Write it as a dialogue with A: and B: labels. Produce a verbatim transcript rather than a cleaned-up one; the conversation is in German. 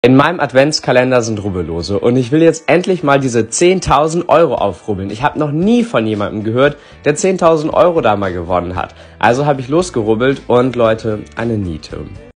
A: In meinem Adventskalender sind Rubbellose und ich will jetzt endlich mal diese zehntausend Euro aufrubbeln. Ich habe noch nie von jemandem gehört, der zehntausend Euro da mal gewonnen hat. Also habe ich losgerubbelt und Leute, eine Niete.